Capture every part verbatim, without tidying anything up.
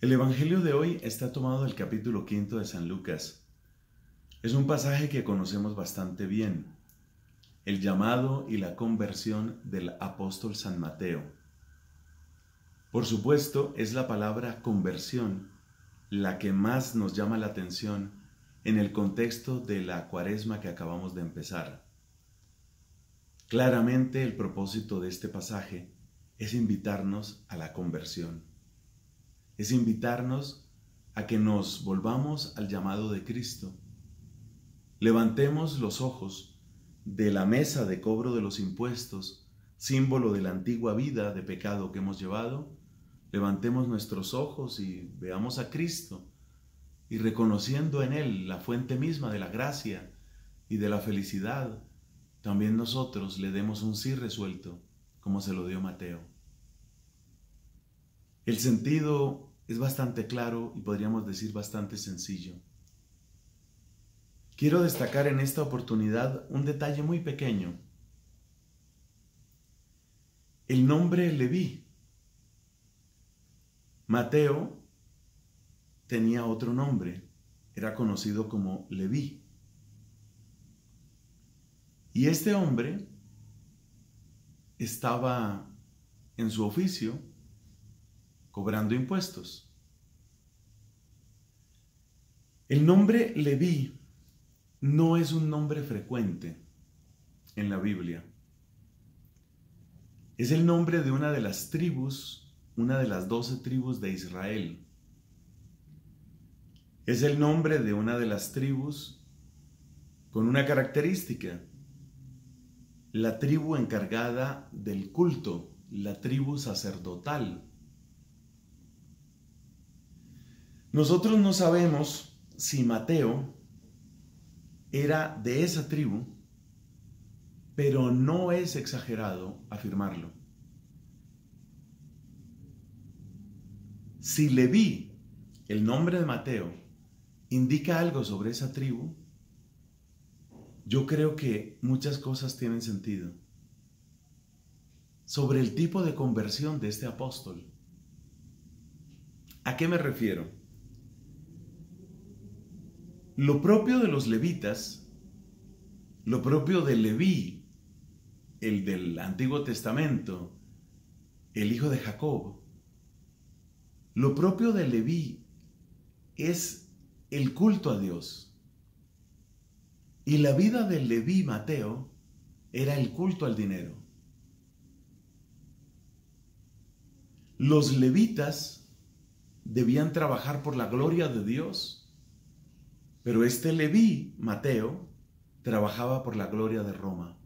El Evangelio de hoy está tomado del capítulo quinto de San Lucas. Es un pasaje que conocemos bastante bien, el llamado y la conversión del apóstol San Mateo. Por supuesto, es la palabra conversión la que más nos llama la atención en el contexto de la Cuaresma que acabamos de empezar. Claramente el propósito de este pasaje es invitarnos a la conversión. Es invitarnos a que nos volvamos al llamado de Cristo. Levantemos los ojos de la mesa de cobro de los impuestos, símbolo de la antigua vida de pecado que hemos llevado. Levantemos nuestros ojos y veamos a Cristo, y reconociendo en Él la fuente misma de la gracia y de la felicidad, también nosotros le demos un sí resuelto, como se lo dio Mateo. El sentido es bastante claro y podríamos decir bastante sencillo. Quiero destacar en esta oportunidad un detalle muy pequeño. El nombre Leví. Mateo tenía otro nombre, era conocido como Leví. Y este hombre estaba en su oficio cobrando impuestos. El nombre Leví no es un nombre frecuente en la Biblia. Es el nombre de una de las tribus, una de las doce tribus de Israel. Es el nombre de una de las tribus con una característica: la tribu encargada del culto, la tribu sacerdotal. Nosotros no sabemos si Mateo era de esa tribu, pero no es exagerado afirmarlo. Si Leví, el nombre de Mateo, indica algo sobre esa tribu, yo creo que muchas cosas tienen sentido sobre el tipo de conversión de este apóstol. ¿A qué me refiero? Lo propio de los levitas, lo propio de Leví, el del Antiguo Testamento, el hijo de Jacob, lo propio de Leví es el culto a Dios. Y la vida de Leví Mateo era el culto al dinero. Los levitas debían trabajar por la gloria de Dios, pero este Leví Mateo trabajaba por la gloria de Roma.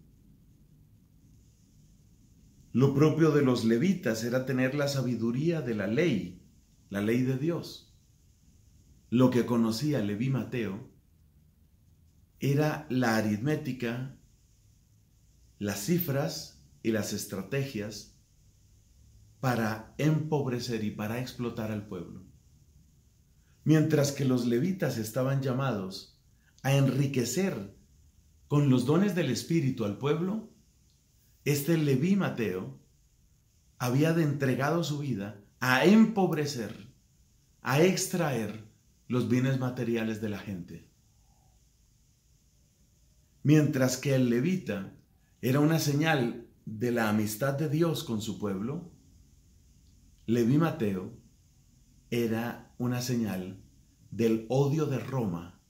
Lo propio de los levitas era tener la sabiduría de la ley, la ley de Dios. Lo que conocía Leví Mateo era la aritmética, las cifras y las estrategias para empobrecer y para explotar al pueblo. Mientras que los levitas estaban llamados a enriquecer con los dones del Espíritu al pueblo, este Leví Mateo había de entregado su vida a empobrecer, a extraer los bienes materiales de la gente. Mientras que el levita era una señal de la amistad de Dios con su pueblo, Leví Mateo era una señal del odio de Roma.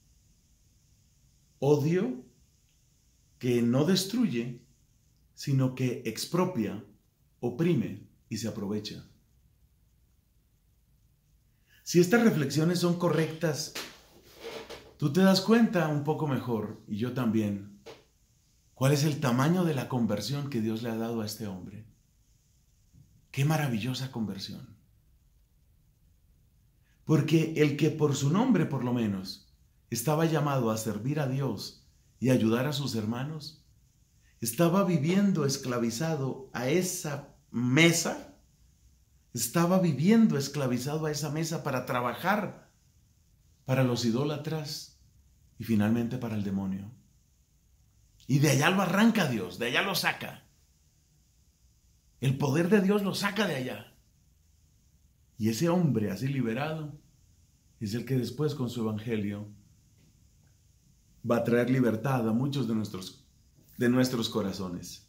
Odio que no destruye, sino que expropia, oprime y se aprovecha. Si estas reflexiones son correctas, tú te das cuenta un poco mejor, y yo también, cuál es el tamaño de la conversión que Dios le ha dado a este hombre. ¡Qué maravillosa conversión! Porque el que por su nombre, por lo menos, estaba llamado a servir a Dios y ayudar a sus hermanos, estaba viviendo esclavizado a esa mesa, estaba viviendo esclavizado a esa mesa para trabajar para los idólatras y finalmente para el demonio. Y de allá lo arranca Dios, de allá lo saca. El poder de Dios lo saca de allá. Y ese hombre así liberado es el que después con su evangelio va a traer libertad a muchos de nuestros, de nuestros corazones.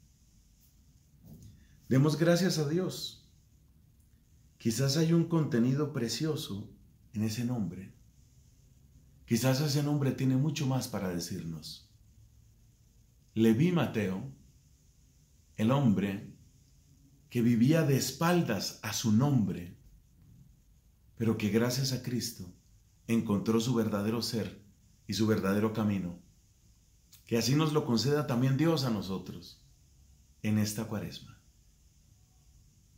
Demos gracias a Dios. Quizás hay un contenido precioso en ese nombre. Quizás ese nombre tiene mucho más para decirnos. Leví Mateo, el hombre que vivía de espaldas a su nombre, pero que gracias a Cristo encontró su verdadero ser y su verdadero camino. Que así nos lo conceda también Dios a nosotros en esta Cuaresma.